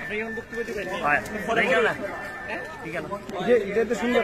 আপনি এখন বক্তব্য দিবেন ঠিক আছে এটা তো সুন্দর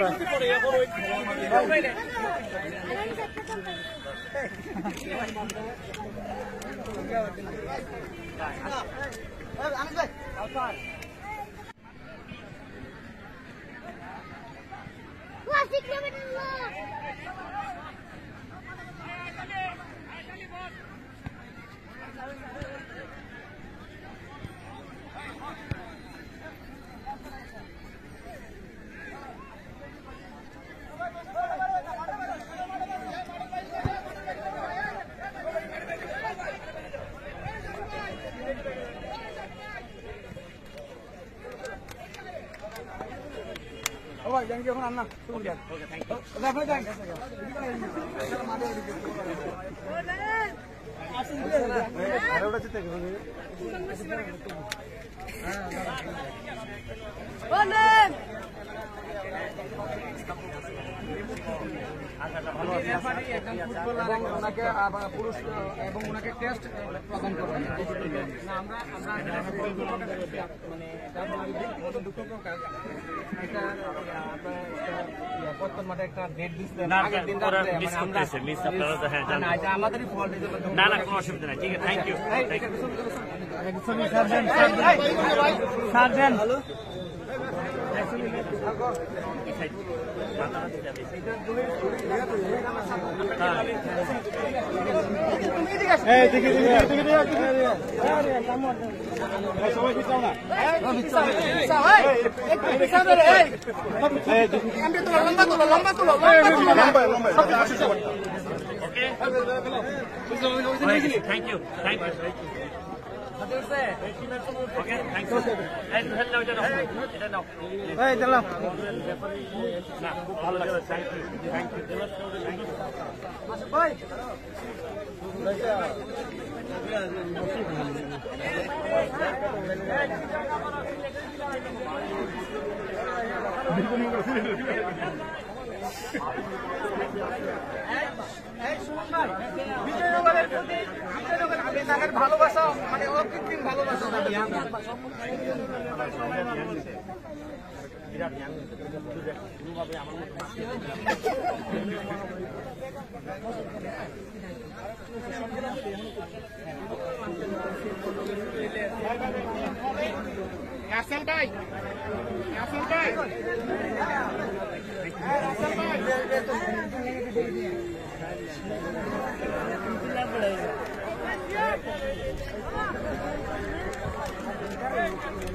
এখন আন্না পুরুষ এবং ওনাকে টেস্ট প্রদান করবেন মানে একটা ডেট দিচ্ছিলেন আমাদেরই ফল্ট না না কোনো অসুবিধা নাই ঠিক আছে thank you thank you thank you Okay, thank you. And hello, এটা নাও। এই চলো। না, খুব ভালো লাগছে। Thank you. Thank you. Thank you. ভাই। বিজয়নগরের প্রতি বিজয়নগরের ভালোবাসা মানে অকৃত্রিম ভালোবাসা আসল ভাই আসল ভাই আসল ভাই